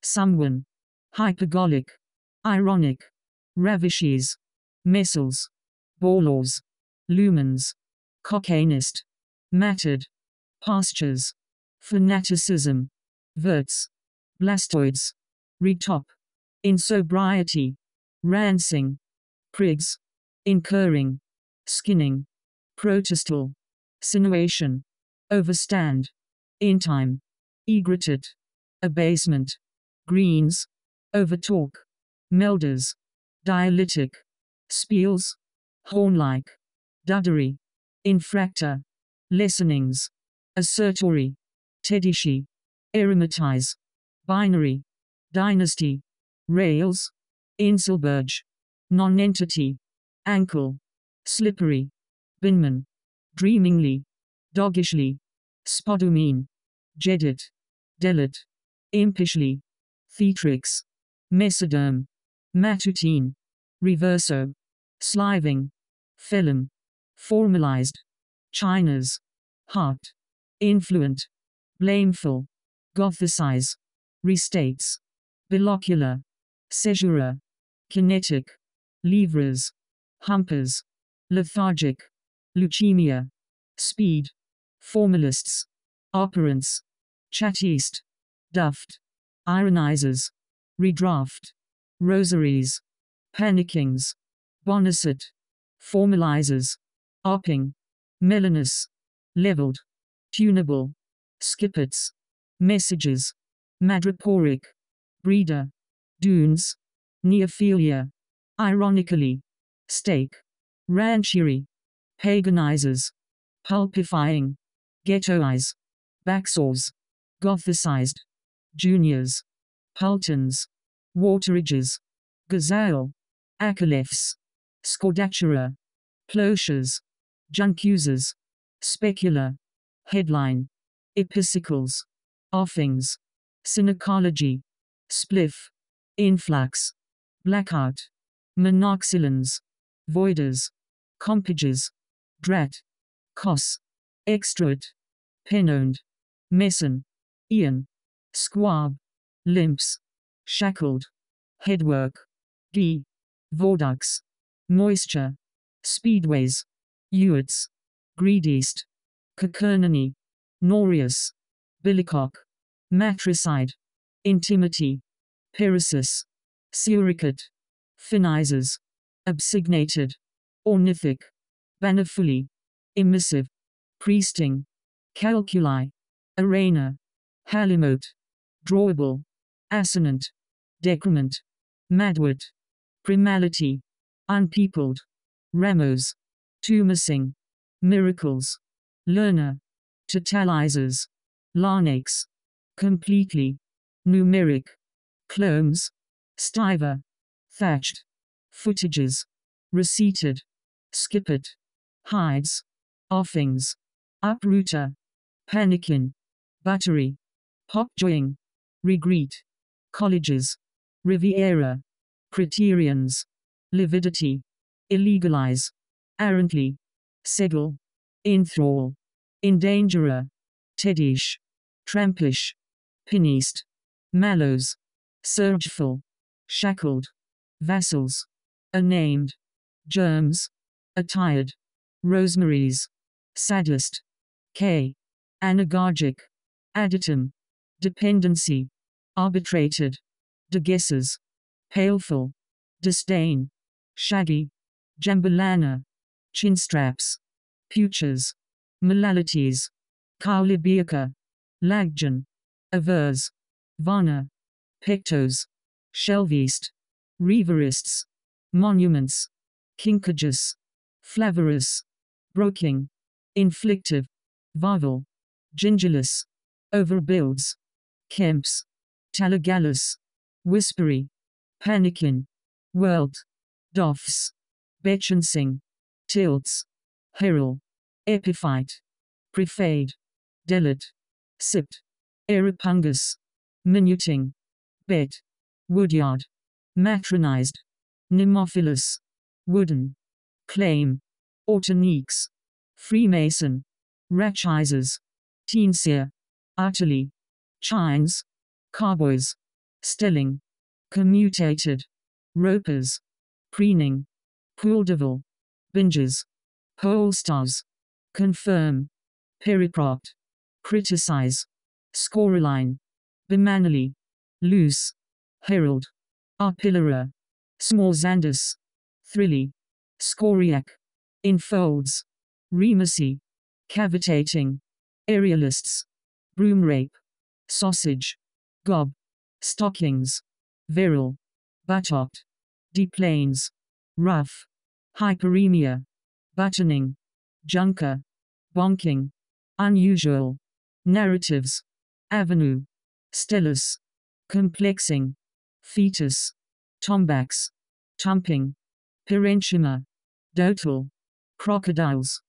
someone, hypergolic, ironic, ravishes, missiles, borlaws, lumens, cocainist, mattered, pastures, fanaticism, verts, blastoids, retop, insobriety, rancing, prigs, incurring, skinning, protestal, sinuation, overstand, in time, egreted, abasement, greens, overtalk, melders, dialytic, spiels, horn-like, duddery, infractor, lessenings, assertory, tedishi, eremitize, binary, dynasty, rails, inselberge, nonentity, ankle, slippery, binman, dreamingly, doggishly, spodumene, jedit, delit, impishly, theatrix, mesoderm, matutine, reverso, sliving, film, formalized, chinas, heart, influent, blameful, gothicize, restates, bilocular, caesura, kinetic, livres, humpers, lethargic, leukemia, speed, formalists, operants, chatiste, duffed, ironizers, redraft, rosaries, panickings, bonicet, formalizers, opping, melanus, leveled, tunable, skippets, messages, madreporic, breeder, dunes, neophilia, ironically, stake, ranchery, paganizers, pulpifying, ghettoize, backsaws, gothicized, juniors, pultons, waterages, gazelle, acolephs, scordatura, plochers, juncusers, specular, headline, epicicles, offings, synecology, spliff, influx, blackout, monoxylons, voiders, compages, drat, cos, extract, penoned, meson, ian, squab, limps, shackled, headwork, gee, vorducts, moisture, speedways, ewits, greedeast, cacernony, norius, billycock, matricide, intimity, pyrasis, suricate, finizers, absignated, ornithic, banifuli, emissive, priesting, calculi, arena, halimote, drawable, assonant, decrement, madwit, primality, unpeopled, ramos, tumescing, miracles, learner, totalizers, larnax, completely, numeric, clones, stiver, thatched, footages, receipted, skippet, hides, offings, uprooter, panikin, buttery, popjoying, regret, colleges, riviera, criterions, lividity, illegalize, arrantly, seggle, enthrall, endangerer, tedish, trampish, pineast, mallows, surgeful, shackled, vassals, unnamed, germs, attired, rosemaries, saddest, K, anagogic, additum, dependency, arbitrated, deguesses, paleful, disdain, shaggy, jambalana, chinstraps, putures, malalities, caulibiaca, lagjan, avers, vana, pectos, shelvist, reverists, monuments, kinkagus, flavorous, broking, inflictive, varvel, gingerless, overbuilds, kemps, talagallus, whispery, panikin, welt, doffs, betchancing, tilts, herald, epiphyte, prefade, delit, sipt, eripungus, minuting, bet, woodyard, matronized, pneumophilus, wooden, claim, autoniques, freemason, ratchizers, teenseer, utterly, chines, carboys, stelling, commutated, ropers, preening, pool devil, binges, pole stars, confirm, periprot, criticize, scoreline, bimanally, loose, herald, arpillera, small xandus, thrilly, scoriac, infolds, remacy, cavitating, aerialists, broom rape, sausage, gob, stockings, virile, buttock, deplanes, rough, hyperemia, buttoning, junker, bonking, unusual, narratives, avenue, stellus, complexing, fetus, tombax, tumping, parenchyma, dotal, crocodiles,